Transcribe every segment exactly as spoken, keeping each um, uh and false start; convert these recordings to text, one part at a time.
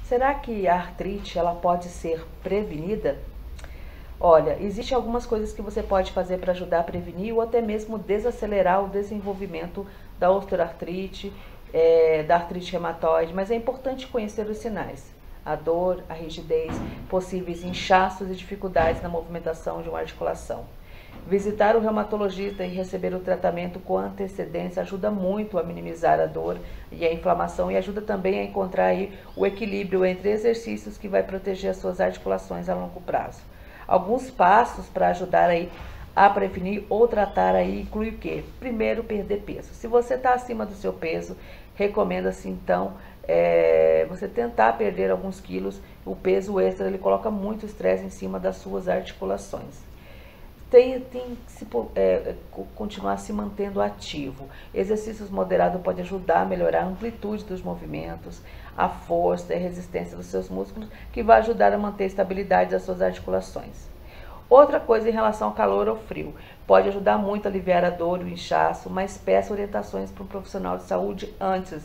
Será que a artrite ela pode ser prevenida? Olha, existem algumas coisas que você pode fazer para ajudar a prevenir ou até mesmo desacelerar o desenvolvimento da osteoartrite, é, da artrite reumatoide, mas é importante conhecer os sinais. A dor, a rigidez, possíveis inchaços e dificuldades na movimentação de uma articulação. Visitar o reumatologista e receber o tratamento com antecedência ajuda muito a minimizar a dor e a inflamação e ajuda também a encontrar aí o equilíbrio entre exercícios que vai proteger as suas articulações a longo prazo. Alguns passos para ajudar aí a prevenir ou tratar aí inclui o quê? Primeiro, perder peso. Se você está acima do seu peso, recomenda-se então é, você tentar perder alguns quilos. O peso extra ele coloca muito estresse em cima das suas articulações. Tem, tem que se, é, continuar se mantendo ativo. Exercícios moderados podem ajudar a melhorar a amplitude dos movimentos, a força e a resistência dos seus músculos, que vai ajudar a manter a estabilidade das suas articulações. Outra coisa em relação ao calor ou frio, pode ajudar muito a aliviar a dor, o inchaço, mas peça orientações para um profissional de saúde antes,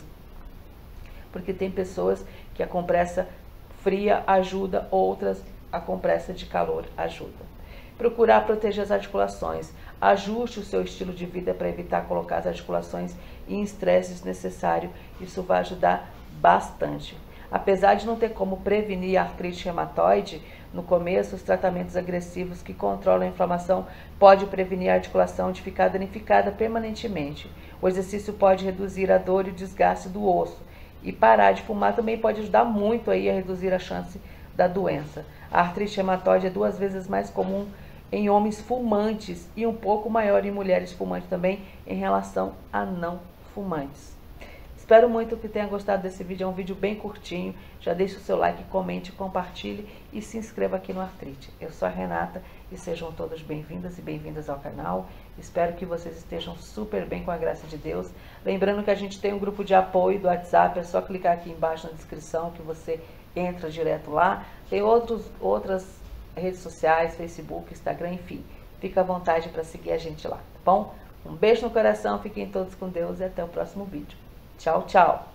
porque tem pessoas que a compressa fria ajuda, outras a compressa de calor ajuda. Procurar proteger as articulações. Ajuste o seu estilo de vida para evitar colocar as articulações em estresse desnecessário. Isso vai ajudar bastante. Apesar de não ter como prevenir a artrite reumatoide, no começo, os tratamentos agressivos que controlam a inflamação podem prevenir a articulação de ficar danificada permanentemente. O exercício pode reduzir a dor e o desgaste do osso. E parar de fumar também pode ajudar muito aí a reduzir a chance da doença. A artrite reumatoide é duas vezes mais comum em homens fumantes e um pouco maior em mulheres fumantes também em relação a não fumantes. Espero muito que tenha gostado desse vídeo, é um vídeo bem curtinho. Já deixe o seu like, comente, compartilhe e se inscreva aqui no Artrite. Eu sou a Renata e sejam todos bem-vindas e bem-vindas ao canal. Espero que vocês estejam super bem com a graça de Deus. Lembrando que a gente tem um grupo de apoio do WhatsApp, é só clicar aqui embaixo na descrição que você entra direto lá. Tem outros, outras redes sociais, Facebook, Instagram, enfim. Fica à vontade para seguir a gente lá, tá bom? Um beijo no coração, fiquem todos com Deus e até o próximo vídeo. Tchau, tchau!